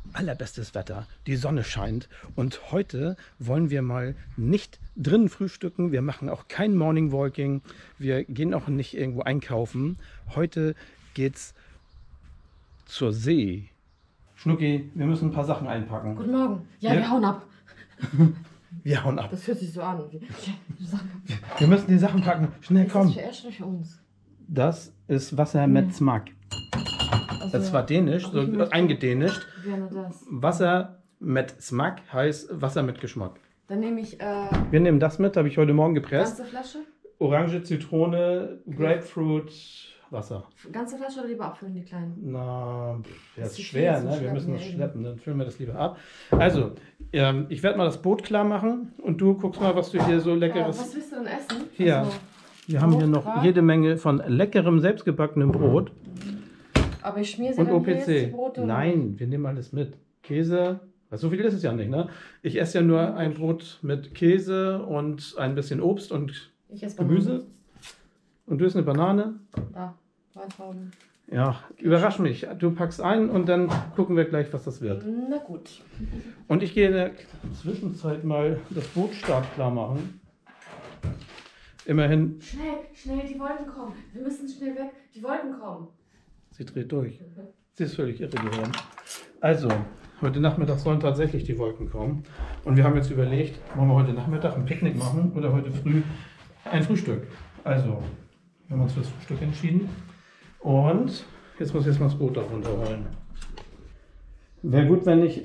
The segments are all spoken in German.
allerbestes Wetter, die Sonne scheint und heute wollen wir mal nicht drinnen frühstücken, wir machen auch kein Morning Walking, wir gehen auch nicht irgendwo einkaufen. Heute geht's zur See. Schnucki, wir müssen ein paar Sachen einpacken. Guten Morgen. Ja, wir hauen ab. Wir hauen ab. Das hört sich so an. Wir müssen die Sachen packen. Schnell, komm. Ist das für Erst oder für uns? Das ist Wasser mit Smack. Also, Das war dänisch, so eingedänischt. Gerne das. Wasser mit Smack heißt Wasser mit Geschmack. Dann nehme ich Wir nehmen das mit, habe ich heute Morgen gepresst. ganze Flasche. Orange, Zitrone, Grapefruit, Wasser. Ganze Flasche oder lieber abfüllen, die kleinen? Na, ja, Das ist ist schwer, viel zum ne? Wir müssen das Schleppen, schleppen, dann füllen wir das lieber ab. Also, ich werde mal das Boot klar machen und du guckst mal, was du hier so leckeres... Was willst du denn essen? Hier, Also, wir haben hier noch Brot, jede Menge von leckerem, selbstgebackenem Brot aber ich schmier sie und dann hier jetzt die OPC. Brote. Nein, wir nehmen alles mit. Käse, so viel ist es ja nicht, ne? Ich esse ja nur ein Brot mit Käse und ein bisschen Obst und Ich esse Gemüse. Bananen. Und du isst eine Banane? Da, Weintrauben. Ja, überrasch mich. Du packst ein und dann gucken wir gleich, was das wird. Na gut. Und ich gehe in der Zwischenzeit mal das Boot startklar machen. Immerhin, Schnell, die Wolken kommen. Wir müssen schnell weg. Die Wolken kommen. sie dreht durch. Sie ist völlig irre geworden. Also, heute Nachmittag sollen tatsächlich die Wolken kommen. Und wir haben jetzt überlegt, wollen wir heute Nachmittag ein Picknick machen oder heute früh ein Frühstück. Also, wir haben uns für das Frühstück entschieden. Und jetzt muss ich erstmal das Boot da runterholen. Wäre gut, wenn ich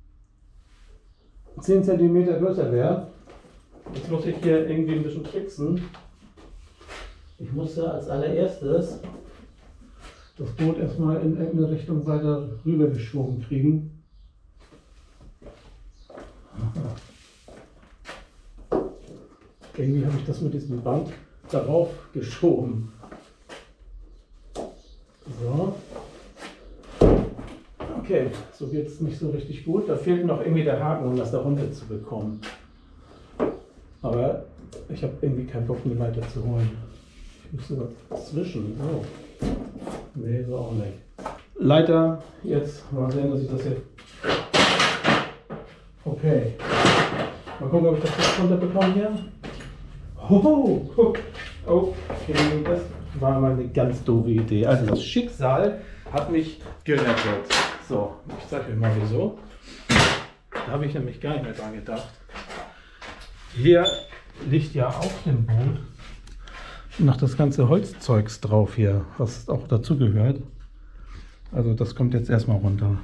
10 cm größer wäre. Jetzt muss ich hier irgendwie ein bisschen tricksen. Ich musste als allererstes das Boot erstmal in irgendeine Richtung weiter rüber geschoben kriegen. Aha. Irgendwie habe ich das mit diesem Band darauf geschoben. So. Okay, so geht es nicht so richtig gut. Da fehlt noch irgendwie der Haken, um das da runter zu bekommen. Aber ich habe irgendwie keinen Bock, eine Leiter zu holen. Ich müsste was zwischen. Oh. Nee, so auch nicht. Leiter, jetzt mal sehen, dass ich das hier. Okay. Mal gucken, ob ich das jetzt runterbekomme hier. Oh, guck. Okay, das war mal eine ganz doofe Idee. Also das Schicksal hat mich gerettet. So, ich zeige euch mal wieso. Da habe ich nämlich gar nicht mehr dran gedacht. Hier liegt ja auf dem Boot noch das ganze Holzzeugs drauf hier, was auch dazu gehört. Also das kommt jetzt erstmal runter.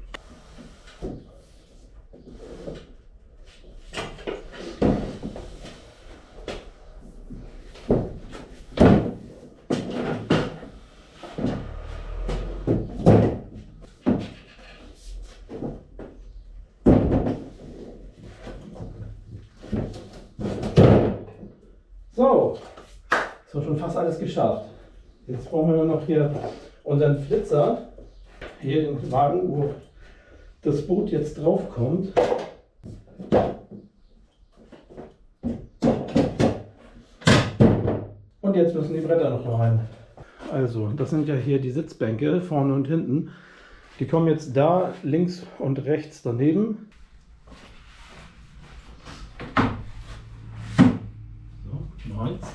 So, ist doch schon fast alles geschafft. Jetzt brauchen wir nur noch hier unseren Flitzer, hier den Wagen, wo das Boot jetzt drauf kommt. Und jetzt müssen die Bretter noch rein. Also, das sind ja hier die Sitzbänke vorne und hinten. Die kommen jetzt da links und rechts daneben. Eins.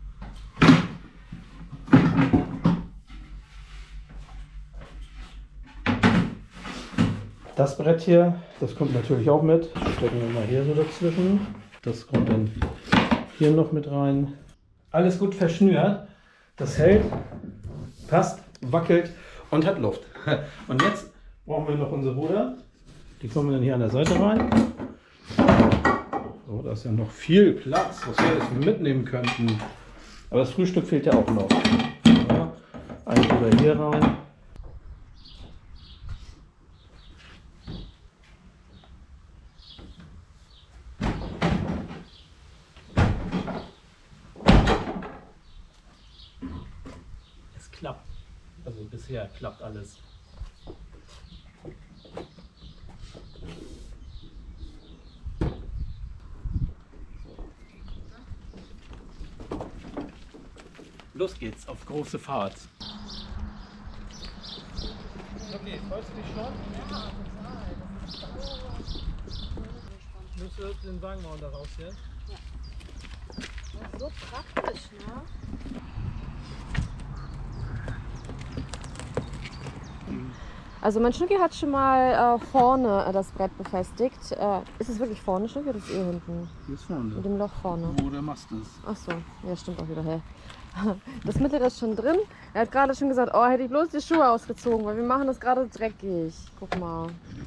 Das Brett hier, das kommt natürlich auch mit. Stecken wir mal hier so dazwischen. Das kommt dann hier noch mit rein. Alles gut verschnürt. Das hält, passt, wackelt und hat Luft. Und jetzt brauchen wir noch unsere Ruder. Die kommen dann hier an der Seite rein. So, da ist ja noch viel Platz, was wir jetzt mitnehmen könnten. Aber das Frühstück fehlt ja auch noch. Ja, ein Ruder hier rein. Es klappt. Also bisher klappt alles. Los geht's auf große Fahrt. Okay, freust du dich schon? Ja, total. musst du den Wagen mal da raus hier. Das ist so praktisch, ne? Also mein Schnucki hat schon mal vorne das Brett befestigt. Ist es wirklich vorne, Schnucki, oder ist es hinten? Hier ist vorne. Mit dem Loch vorne. Wo der Mast ist. Ach so, ja stimmt auch wieder. Hä? Das mittlere ist schon drin. Er hat gerade schon gesagt, oh, hätte ich bloß die Schuhe ausgezogen, weil wir machen das gerade dreckig. Guck mal.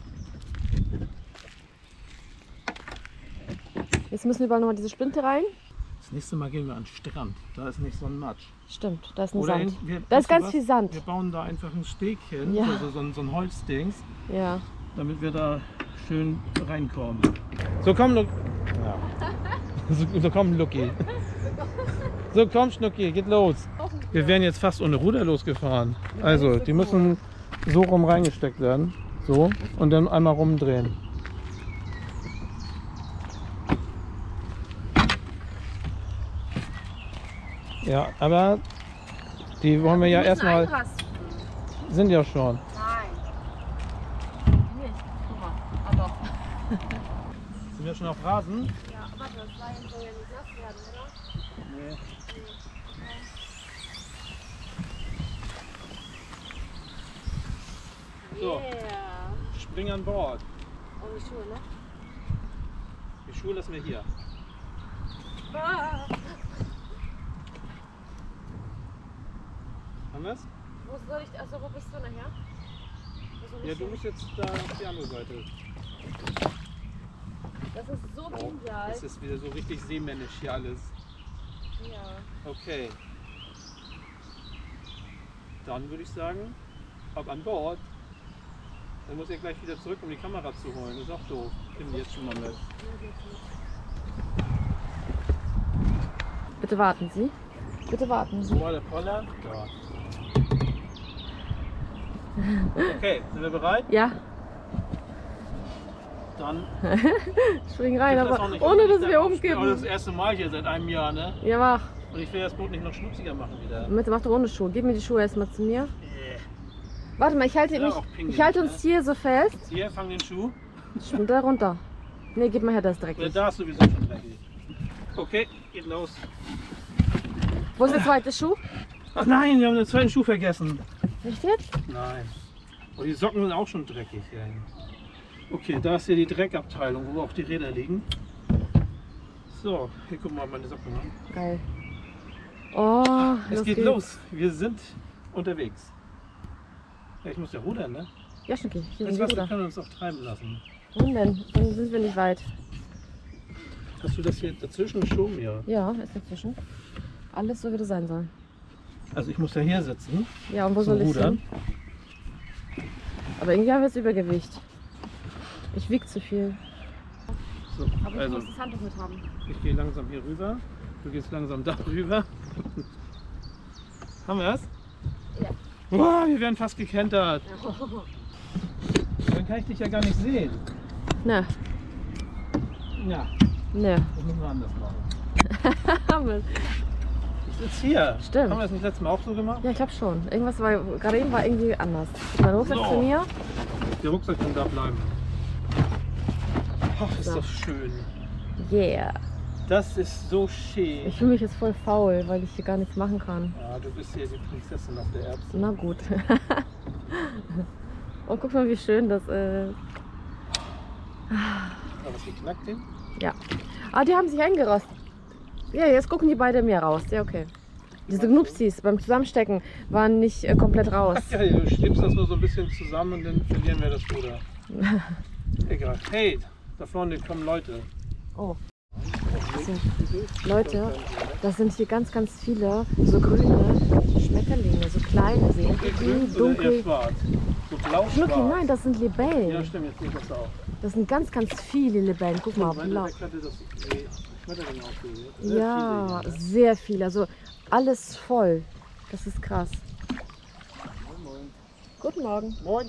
Jetzt müssen wir überall nochmal diese Splinte rein. Das nächste Mal gehen wir an den Strand. Da ist nicht so ein Matsch. Stimmt, da ist ein Oder Sand. wir, Da ist weißt du ganz was? viel Sand. Wir bauen da einfach ein Steg hin, Ja. also so ein Holzdings, Ja. damit wir da schön reinkommen. So komm, ja. so komm, Lucky. So komm, Schnucki, geht los. Wir wären jetzt fast ohne Ruder losgefahren. Also, die müssen so rum reingesteckt werden. So. Und dann einmal rumdrehen. Ja, aber die wollen wir ja erstmal. Sind ja schon. Nein. Nicht. Guck mal. Ah doch. Sind wir schon auf Rasen? Ja, aber das Lein soll ja nicht nass werden, oder? Nee. So, Yeah. spring an Bord. Ohne Schuhe, ne? Die Schuhe lassen wir hier. Ah. Haben wir es? Wo soll ich, also wo bist du nachher? Wo soll ich Ja, du hin? musst jetzt da auf die andere Seite. Das ist so genial. Das ist wieder so richtig seemännisch hier alles. Ja. Okay. Dann würde ich sagen, ab an Bord. Dann muss ich gleich wieder zurück, um die Kamera zu holen. Das ist auch doof. Nimm die jetzt schon mal mit. Bitte warten Sie. Bitte warten Sie. Wo war der Poller? Da. Okay, sind wir bereit? Ja, Dann. spring rein, Ich das auch aber nicht ohne dass unbedingt wir auch das umkippen. erste Mal hier seit einem Jahr, ne? Ja, mach. Und ich will das Boot nicht noch schmutziger machen wieder. Bitte mach doch ohne Schuhe. Gib mir die Schuhe erstmal zu mir. Warte mal, ich halte, Ja, auch pingelig, ich halte uns hier so fest. Hier, fang den Schuh. Schwimm da runter. Ne, gib mal her, das ist Ja, dreckig. da ist sowieso schon dreckig. Okay, geht los. Wo ist der zweite Schuh? Ach nein, wir haben den zweiten Schuh vergessen. Nicht jetzt? Nein. Oh, die Socken sind auch schon dreckig. Ey. Okay, da ist hier die Dreckabteilung, wo auch die Räder liegen. So, hier gucken wir mal meine Socken an. Geil. Oh, Es geht geht's. los. Wir sind unterwegs. Ja, ich muss ja rudern, ne? Ja, schon okay. Hier Weißt sind du die was, wir Ruder. können uns auch treiben lassen. Wohin denn? Dann sind wir nicht weit. Hast du das hier dazwischen schon? Ja. Ja, ist dazwischen. Alles so, wie das sein soll. Also ich muss ja hier sitzen. Ja, und wo Zum soll ich Rudern. hin? Aber irgendwie haben wir jetzt Übergewicht. Ich wiege zu viel. So, Aber ich also muss das Handtuch mit haben. ich gehe langsam hier rüber. Du gehst langsam da rüber. Haben wir es? Ja. Wow, wir werden fast gekentert. Dann kann ich dich ja gar nicht sehen. Ne, Ja, ne. das müssen wir anders machen. Ich sitze hier. Stimmt. Haben wir das nicht letztes Mal auch so gemacht? Ja, ich glaube schon. Irgendwas war, gerade eben war irgendwie anders. Mein Rucksack So. zu mir. Der Rucksack kann da bleiben. Ach, ist So. das schön. Yeah. Das ist so schön. Ich fühle mich jetzt voll faul, weil ich hier gar nichts machen kann. Ja, du bist hier die Prinzessin auf der Erbse. Na gut. Und guck mal, wie schön das ist. Hat was geknackt den? Ja. Ah, die haben sich eingerostet. Ja, jetzt gucken die beide mehr raus. Ja, okay. Diese Gnupsis beim Zusammenstecken waren nicht komplett raus. Ja, du schiebst das nur so ein bisschen zusammen und dann verlieren wir das Ruder. Egal. Hey, da vorne kommen Leute. Oh. Leute, das sind hier ganz, ganz viele so grüne Schmetterlinge, so kleine, so Dunkelgrün oder eher dunkel. schwarz? So blau-schwarz. Schnucki, nein, das sind Libellen. Ja, stimmt, jetzt sehe ich das auch. Das sind ganz, ganz viele Libellen. Guck mal, Weil blau. der könnte das Schmetterling aussehen. Sehr Ja, viele, sehr viel. Also alles voll. Das ist krass. Moin. Guten Morgen. Moin.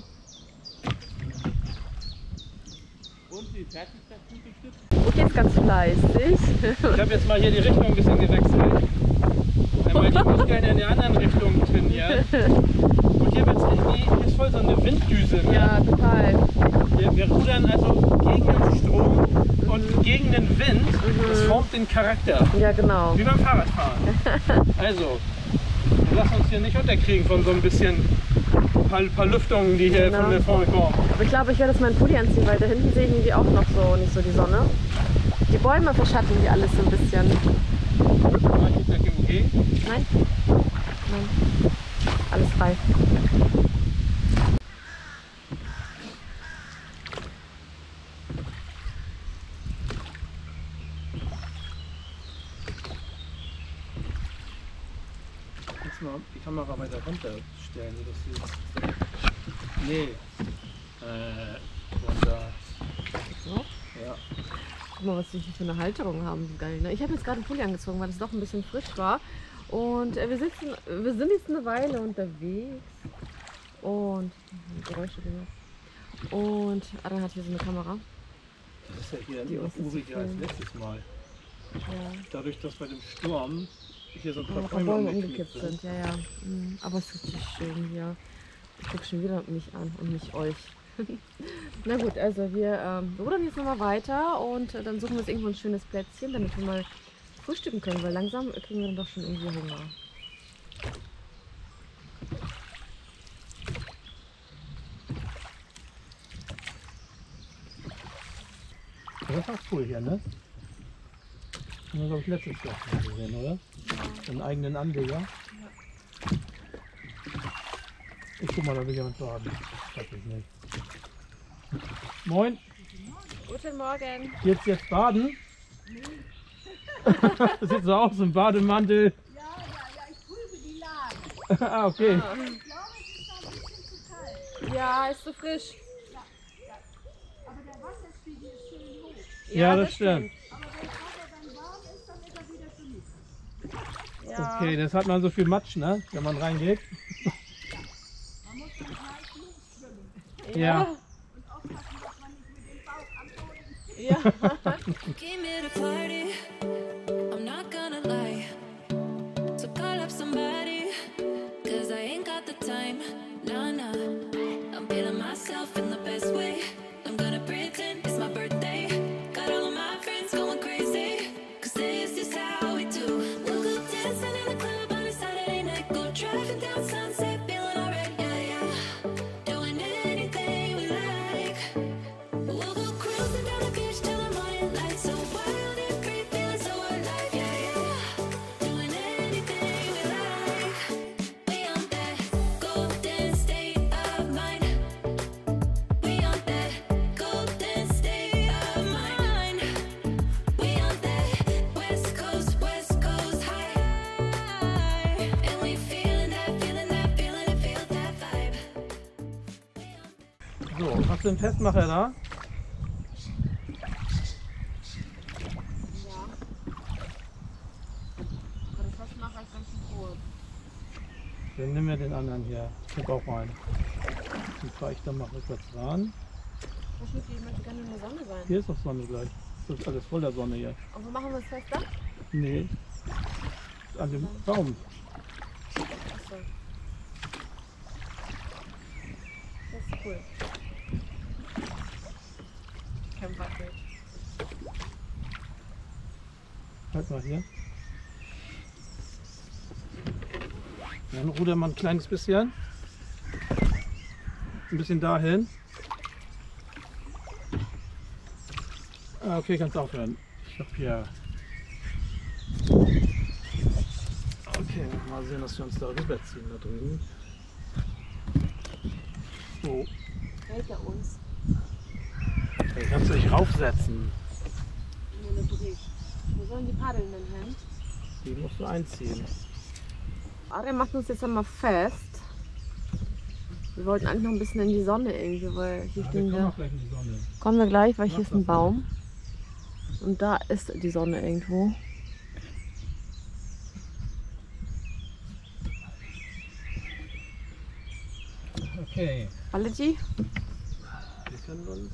Und wie fertig das Frühstück? Okay, ist ganz fleißig. Ich habe jetzt mal hier die Richtung ein bisschen gewechselt. Einmal, ich muss gerne in die anderen Richtung trainieren. Und hier wird's irgendwie, hier ist voll so eine Winddüse. Ne? Ja, total. Wir rudern also gegen den Strom und gegen den Wind, das formt den Charakter. Ja, genau. Wie beim Fahrradfahren. Also, wir lassen uns hier nicht unterkriegen von so ein bisschen paar Lüftungen, die hier Genau. von der vorne kommen. Aber ich glaube, ich werde jetzt meinen Pulli anziehen, weil da hinten sehe ich irgendwie auch noch so nicht so die Sonne. Die Bäume verschatten die alles so ein bisschen. Nein, geht nach GMG. Nein? Nein. Alles frei. Jetzt mal die Kamera weiter runterstellen, dass sie. Nee. Und da. So. Ja. Guck mal, was die hier für eine Halterung haben. So geil, ne? Ich habe jetzt gerade einen Pulli angezogen, weil es doch ein bisschen frisch war. Und wir sind jetzt eine Weile unterwegs. Und Geräusche gemacht. Und Adrian hat hier so eine Kamera. Das ist ja hier Die uns uriger als filmen. letztes Mal. Ja. Dadurch, dass bei dem Sturm hier so ein Oh, paar Bäume umgekippt sind, ja, ja. Aber es ist richtig schön hier. Ich gucke schon wieder mich an und nicht euch. Na gut, also wir rudern jetzt nochmal weiter und dann suchen wir uns irgendwo ein schönes Plätzchen, damit wir mal frühstücken können, weil langsam kriegen wir dann doch schon irgendwie Hunger. Das ist auch cool hier, ne? Haben wir, glaube ich, letztes Jahr schon gesehen, oder? Ja. Einen eigenen Anleger. Ja. Ich guck mal, da will jemand baden. Weiß ich nicht. Moin, Guten Morgen. geht's jetzt baden? Nee. Das sieht so aus, im Bademantel. Ja, ich prüfe die Lage. Ah, okay. Ich glaube, es ist noch ein bisschen zu kalt. Ja, ist so frisch. Aber der Wasserspiegel ist schön hoch. Ja, das stimmt. Aber wenn das Wasser dann warm ist, dann ist er wieder zu niedrig. Ja. Okay, das hat man so viel Matsch, ne? Wenn man reingeht. Man muss dann gleich losschwimmen Ja. und aufpassen, dass man nicht mit dem Bauch am Boden Ja. Came here to party, I'm not gonna lie. So call up somebody, cause I ain't got the time. Nah, nah, I'm feeling myself in the best way. I'm gonna pretend it's my birthday. Got all of my friends going crazy, cause this is how we do. We'll go dancing in the club on a Saturday night. Go driving down Sunset, feeling alright, yeah, yeah. Doing anything we like. We'll go cruising down the beach till the morning light. So wild and free, feeling so alive, yeah, yeah. Doing anything we like. We on that golden state of mind. We on that golden state of mind. We on that West Coast high. And we feeling that, feeling that, feeling it, feel that vibe. So, hast du einen Festmacher da? Das Festmacher ist ganz schön groß. Dann nimm mir den anderen hier. Ich hab auch einen. Den fahre ich dann mal rückwärts ran. Ich möchte gerne in der Sonne sein. Hier ist doch Sonne gleich. Das ist alles voller Sonne hier. Und wo machen wir es fest da? Nee. An dem Baum. Achso. Das ist cool. Camperbild. Halt mal hier. Dann ruder mal ein kleines bisschen. Ein bisschen dahin. Ah, okay, kannst aufhören. Ich hab hier. Okay, mal sehen, dass wir uns da rüberziehen da drüben. So, Hält er uns? dann kannst du dich raufsetzen. Wo sollen die Paddeln denn hin? Die musst du einziehen. Adrian macht uns jetzt einmal fest. Wir wollten eigentlich noch ein bisschen in die Sonne irgendwie, weil hier stehen wir. gleich in die Sonne. Kommen wir gleich, weil hier ist ein Baum. Und da ist die Sonne irgendwo. Okay. Valetti? Wir können uns.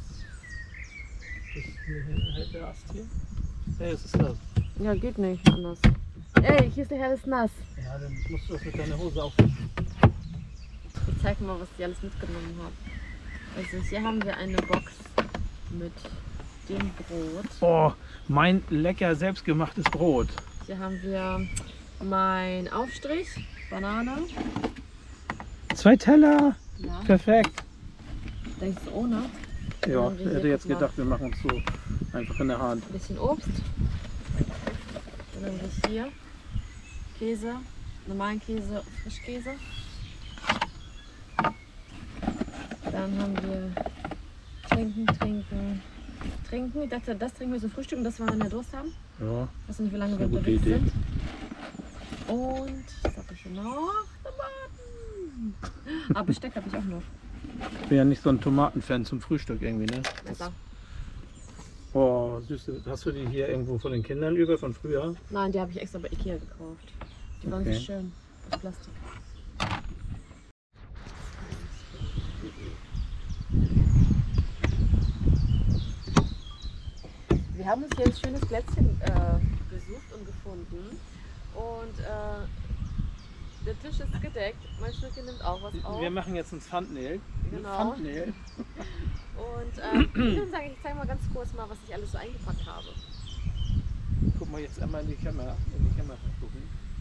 Hält der Ast hier? Hey, es ist das. Ja, geht nicht anders. Ey, hier ist der Herr, ist nass. Ja, dann musst du das mit deiner Hose aufwischen. Ich zeig mal, was die alles mitgenommen haben. Also hier haben wir eine Box mit dem Brot. Oh, mein lecker selbstgemachtes Brot. Hier haben wir mein Aufstrich, Banane. 2 Teller. Ja, Perfekt. denkst du ohne? Ja, Dann ich hier, hätte jetzt guck mal. gedacht, wir machen es so einfach in der Hand. Ein bisschen Obst. Dann haben wir hier Käse, normalen Käse, Frischkäse. Dann haben wir trinken. Ich dachte, das trinken wir zum Frühstück und das, wenn wir Durst haben. Ja, Ich weiß nicht, wie lange Das wir ist eine gute unterwegs Idee. sind. Und was habe ich hier noch? Tomaten. Ah, Besteck habe ich auch noch. ich bin ja nicht so ein Tomatenfan zum Frühstück irgendwie, ne? Messer. Oh, süß. Hast du die hier irgendwo von den Kindern über, von früher? Nein, die habe ich extra bei Ikea gekauft. Die waren Okay. so schön. Aus Plastik. Wir haben uns hier ein schönes Plätzchen gesucht und gefunden. Und der Tisch ist gedeckt. Mein Stückchen nimmt auch was auf. Wir machen jetzt ein Thumbnail. Genau. Thumbnail. Und ich würde sagen, ich zeige mal ganz kurz mal, was ich alles so eingepackt habe. Guck mal jetzt einmal in die Kamera gucken.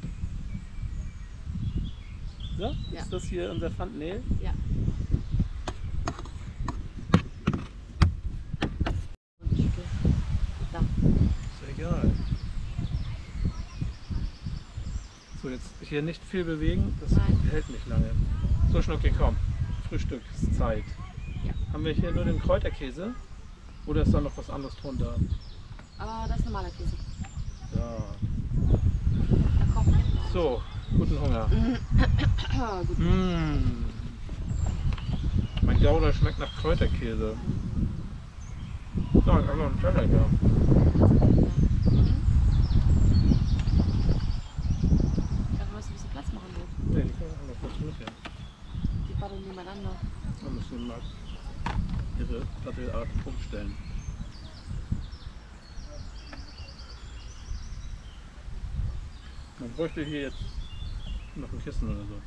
So, Ja. ist das hier unser Thumbnail? Ja. Da. Ist ja egal. So, jetzt hier nicht viel bewegen, das Nein. hält nicht lange. So, Schnucki, komm. Frühstückszeit. Ja. Haben wir hier nur den Kräuterkäse? Oder ist da noch was anderes drunter? Das ist normaler Käse. Ja. Da kocht jetzt. So, guten Hunger. Gut. Mmh. Mein Gouda schmeckt nach Kräuterkäse. So, einfach ein Teller, ja. Ich dachte, du musst ein bisschen Platz machen willst. Nee, die können auch noch kurz mitnehmen. Die paddeln nebeneinander. Dann müssen wir mal ihre Paddelart umstellen. Man bräuchte hier jetzt noch ein Kissen oder so.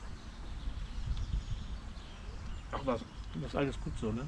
Ach was, das ist alles gut so, ne?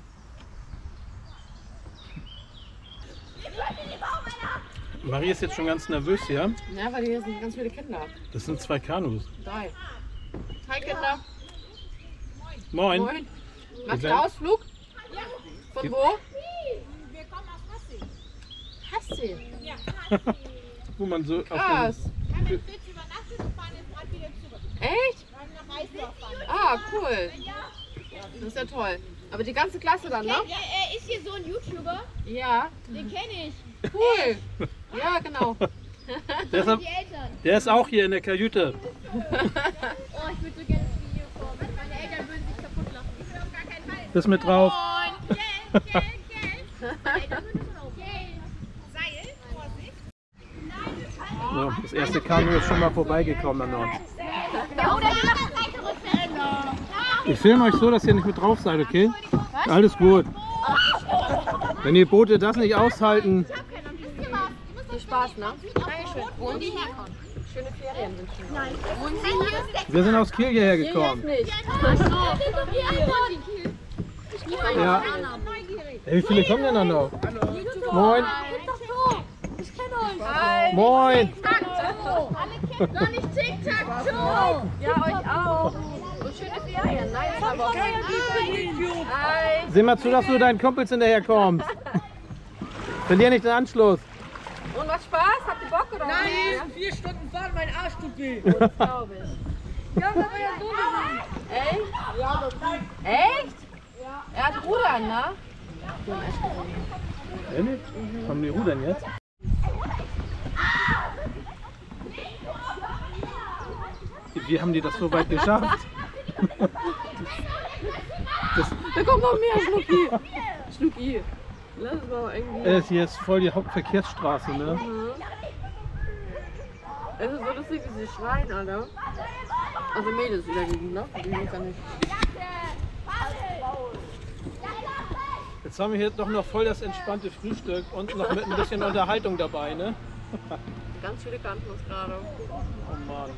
Marie ist jetzt schon ganz nervös hier. Ja, weil hier sind ganz viele Kinder. Das sind 2 Kanus. 3. Hi Kinder. Moin. Moin. Macht Wir ihr Ausflug? Von wo? Wir kommen aus Hassi. Hassel. Wo man so auf Krass. Wir haben in Fritz übernachtet und fahren jetzt gerade wieder zurück. Echt? Wir wollen nach Reisdorf fahren. Ah, cool. Das ist ja toll. Aber die ganze Klasse dann, ne? Ja, er ist hier so ein YouTuber, Ja. den kenne ich. Cool. Ja, genau. der, ist, Die Eltern. der ist auch hier in der Kajüte. Oh, ich würde so gerne ins Video kommen. Meine Eltern würden sich kaputt lachen. Ich will auf gar keinen Fall. Bist mit drauf. Und Geld. Meine Eltern würden so auf Geld. Seil, Vorsicht. So, das erste Kanu ist schon mal vorbeigekommen an uns. Ja, oder die machen Seite rückwärts. Ich filme euch so, dass ihr nicht mit drauf seid, okay? Alles gut. Wenn die Boote das nicht aushalten. Viel Spaß, ne? Dankeschön. Wo die herkommen. Schöne Ferien wünschen wir. Nein. Und sie hier? Wir sind aus Kiel hierher gekommen. Nicht. Ja. Neugierig. Hey, wie viele kommen denn dann noch? Moin. Ich kenne euch. Hi. Moin. Tic-Tac-Toe. Alle kennen nicht Tic-Tac-Toe. Ja, euch auch. Und schöne Ferien. Nein, aber Hi. Sieh mal zu, dass du deinen Kumpels hinterher kommst. Verlier nicht den Anschluss. Und was Spaß? Habt ihr Bock oder Nein, 4 Stunden fahren, mein Arsch tut weh. was? Glaube ich. Ja, das war ja so gesehen. Echt? Ja, aber nein. Echt? Ja. Er hat Rudern, ne? Die haben echt gewonnen. Ehrlich? Kommen die rudern jetzt? Wie haben die das so weit geschafft? Da kommt noch mehr, Schnucki. Schnucki. Lass es mal irgendwie. Hier ist voll die Hauptverkehrsstraße, ne? Es ist so lustig, wie sie schreien, Alter. Also Mädels überwiegend, ne? Die Jungs ja nicht. Jetzt haben wir hier doch noch voll das entspannte Frühstück und noch mit ein bisschen Unterhaltung dabei, ne? Ganz viele kannten uns gerade. Oh Mann.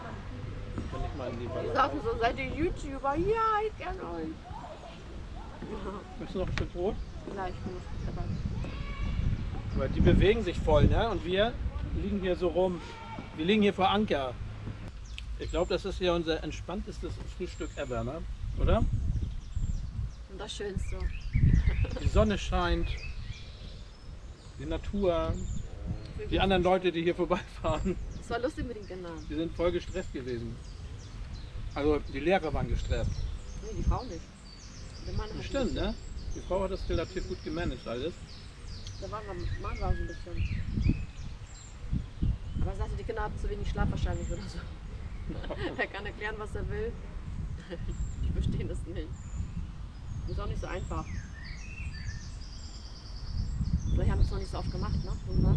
Wenn ich mal in die Die Wanne. sagten so, seid ihr YouTuber? Ja, ich kenne euch. Möchtest du noch ein Stück Brot? Gleich, ich bin noch dabei. Weil die bewegen sich voll, ne? Und wir liegen hier so rum. Wir liegen hier vor Anker. Ich glaube, das ist hier unser entspanntestes Frühstück ever, ne? Oder? Und das Schönste. Die Sonne scheint, die Natur, die anderen Leute, die hier vorbeifahren, Das war lustig mit den Kindern. die sind voll gestresst gewesen. Also die Lehrer waren gestresst. Nee, die Frau nicht. Der Mann hat Stimmt, ne? Die Frau hat das relativ gut gemanagt alles. Der Mann war so ein bisschen. Aber er sagte, die Kinder hatten zu wenig Schlaf wahrscheinlich oder so. Er kann erklären, was er will. Ich verstehe das nicht. Ist auch nicht so einfach. Vielleicht haben wir es noch nicht so oft gemacht, ne? Irgendwann.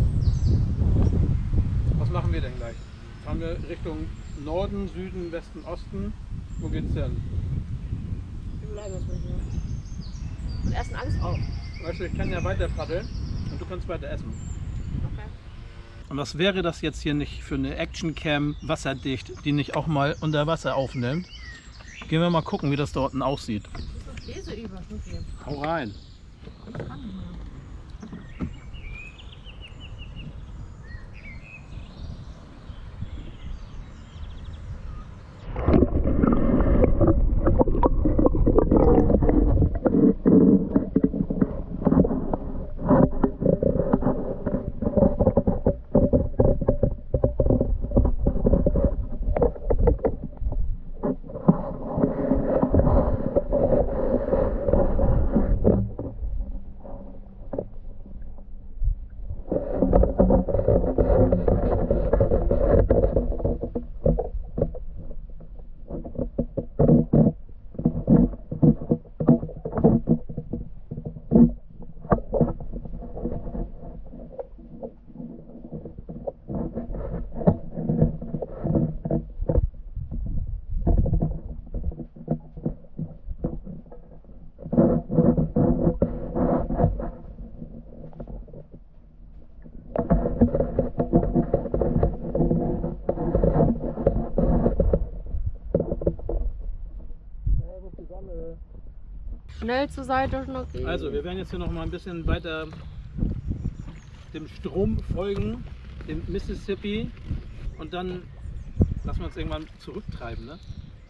Was machen wir denn gleich? Fahren wir Richtung Norden, Süden, Westen, Osten? Wo geht's denn? Wir bleiben erstmal hier. Und essen alles auf. Weißt du, ich kann ja weiter paddeln und du kannst weiter essen. Okay. Und was wäre das jetzt hier nicht für eine Actioncam, wasserdicht, die nicht auch mal unter Wasser aufnimmt? Gehen wir mal gucken, wie das dort aussieht. Ist noch Käse über, Schnucki. Hau rein. Schnell zur Seite, Schnucki. Also, wir werden jetzt hier noch mal ein bisschen weiter dem Strom folgen, dem Mississippi, und dann lassen wir uns irgendwann zurücktreiben, ne?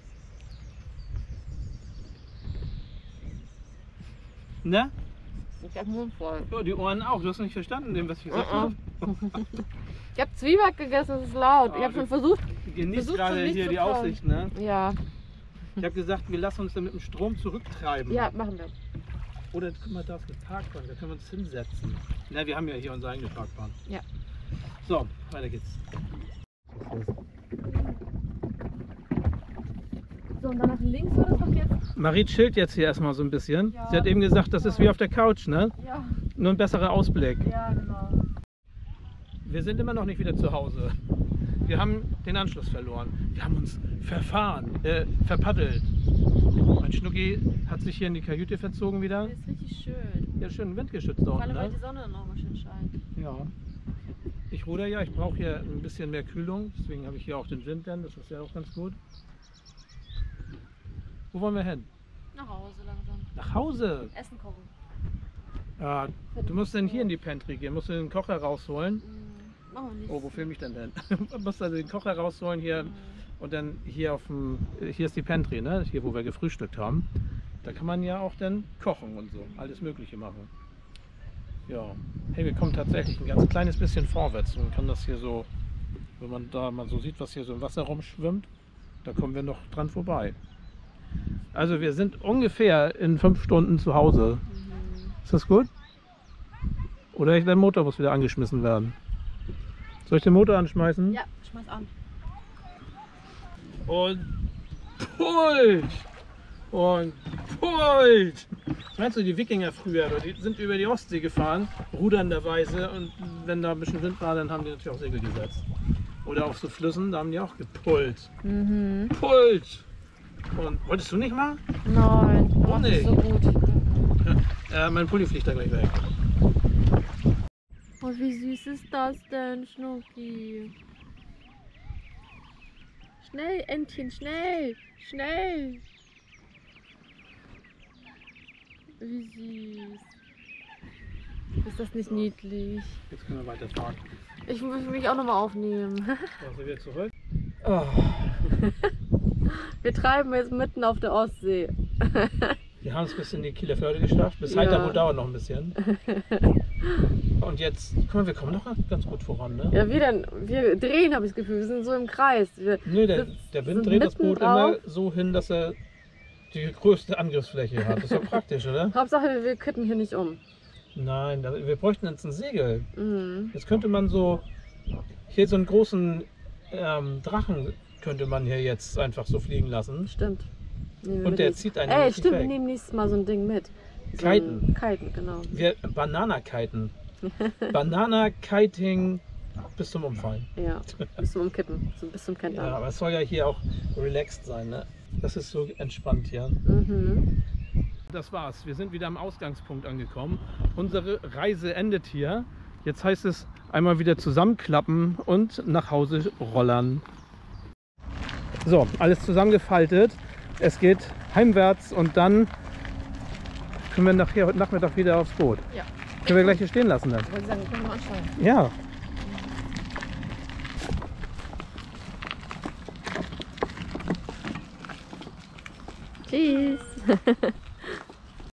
Ne? Ich hab Mund voll. Ja, die Ohren auch. Du hast nicht verstanden, dem, was ich gesagt habe. Ich hab Zwieback gegessen, das ist laut. Ich hab schon versucht. Genießt Versucht gerade schon nicht hier zu die kauen. Aussicht, ne? Ja, Ich habe gesagt, wir lassen uns dann mit dem Strom zurücktreiben. ja, machen wir. Oder guck mal, da ist eine Parkbank, da können wir uns hinsetzen. Na, wir haben ja hier unsere eigene Parkbahn. Ja. So, weiter geht's. So, und dann nach links wird es doch jetzt. Marie chillt jetzt hier erstmal so ein bisschen. Ja. Sie hat eben gesagt, das ist wie auf der Couch, ne? Ja, Nur ein besserer Ausblick. ja, genau. Wir sind immer noch nicht wieder zu Hause. Wir haben den Anschluss verloren. Wir haben uns verpaddelt. Mein Schnucki hat sich hier in die Kajüte verzogen wieder. Das ist richtig schön. Ja, schön windgeschützt Vor dort, allem, weil ne? die Sonne noch mal schön scheint. Ja. Ich ruder ja, ich brauche hier ein bisschen mehr Kühlung, deswegen habe ich hier auch den Wind dann, das ist ja auch ganz gut. Wo wollen wir hin? Nach Hause langsam. Nach Hause? Essen kochen. Ja, du musst dann hier in die Pantry gehen, musst du den Kocher rausholen. Machen wir nicht. Oh, wo filme ich denn denn? Du musst also den Kocher rausholen hier und dann hier auf dem, hier ist die Pantry, ne? Hier wo wir gefrühstückt haben. Da kann man ja auch dann kochen und so, alles Mögliche machen. Ja, hey, wir kommen tatsächlich ein ganz kleines bisschen vorwärts. Man kann das hier so, wenn man da mal so sieht, was hier so im Wasser rumschwimmt, da kommen wir noch dran vorbei. Also wir sind ungefähr in 5 Stunden zu Hause. Ist das gut? Oder der Motor muss wieder angeschmissen werden. Soll ich den Motor anschmeißen? Ja, schmeiß an. Und Pult! Und Pult! Meinst du, die Wikinger früher, die sind über die Ostsee gefahren, rudernderweise, und wenn da ein bisschen Wind war, dann haben die natürlich auch Segel gesetzt. Oder auf so Flüssen, da haben die auch gepult. Pult! Und wolltest du nicht mal? Nein, du machst nicht? es so gut. Mein Pulli fliegt da gleich weg. Oh, wie süß ist das denn, Schnucki? Schnell, Entchen, schnell! Schnell! Wie süß. Ist das nicht niedlich? Jetzt können wir weiterfahren. Ich muss mich auch nochmal aufnehmen. Also wieder zurück. Wir treiben jetzt mitten auf der Ostsee. Wir haben es bis in die Kieler Förde geschafft. Bis Heiterbo dauert noch ein bisschen. Und jetzt, guck mal, wir kommen noch ganz gut voran, ne? Ja, wir drehen, habe ich das Gefühl. Wir sind so im Kreis. Nee, der Wind dreht das Boot immer so hin, dass er die größte Angriffsfläche hat. Das ist doch praktisch, oder? Hauptsache, wir kippen hier nicht um. Nein, wir bräuchten jetzt ein Segel. Mhm. Jetzt könnte man hier so einen großen Drachen könnte man hier jetzt einfach so fliegen lassen. Stimmt. Und der zieht einen Ey, nicht stimmt, weg. wir nehmen nächstes Mal so ein Ding mit. So Kiten. Kiten, genau. Banana-Kiten. Banana-Kiting bis zum Umfallen. Ja, bis zum Umkippen, so bis zum Kentern. Ja, aber es soll ja hier auch relaxed sein, ne? Das ist so entspannt hier. Mhm. Das war's. Wir sind wieder am Ausgangspunkt angekommen. Unsere Reise endet hier. Jetzt heißt es einmal wieder zusammenklappen und nach Hause rollern. So, alles zusammengefaltet. Es geht heimwärts und dann können wir nachher heute Nachmittag wieder aufs Boot. Ja. Können wir gleich hier stehen lassen dann? Ich wollte sagen, können wir mal anschauen. Ja. Tschüss.